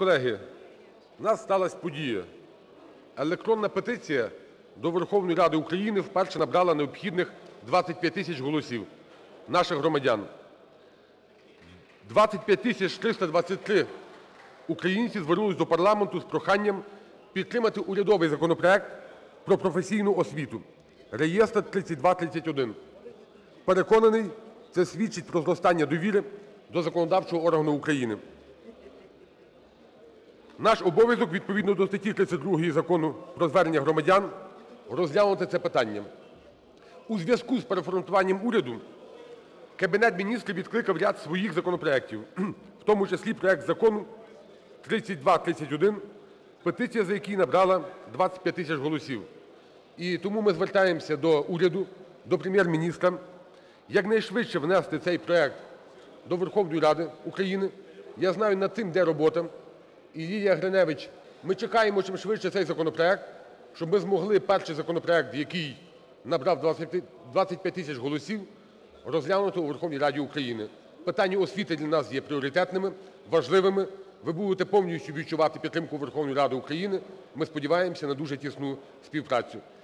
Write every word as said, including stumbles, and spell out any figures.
Колеги, у нас сталась подія. Електронна петиція до Верховної Ради України вперше набрала необхідних двадцять п'ять тисяч голосів наших громадян. двадцять п'ять тисяч триста двадцять три українці звернулись до парламенту з проханням підтримати урядовий законопроект про професійну освіту (реєстр тридцять два тридцять один). Переконаний, це свідчить про зростання довіри до законодавчого органу України. Наш обов'язок відповідно до статті тридцять другої Закону про звернення громадян розглянути це питання. У зв'язку з переформатуванням уряду Кабінет Міністрів відкликав ряд своїх законопроектів, в тому числі проект Закону тридцять два тридцять один, петиція за який набрала двадцять п'ять тисяч голосів. І тому ми звертаємося до уряду, до Прем'єр-міністра якнайшвидше внести цей проект до Верховної Ради України. Я знаю, над цим йде робота. І Лілія Гриневич, ми чекаємо чимшвидше цей законопроект, щоб ми змогли перший законопроект, який набрав двадцять п'ять тисяч голосів, розглянути у Верховній Раді України. Питання освіти для нас є пріоритетними, важливими. Ви будете повністю відчувати підтримку Верховної Ради України. Ми сподіваємося на дуже тісну співпрацю.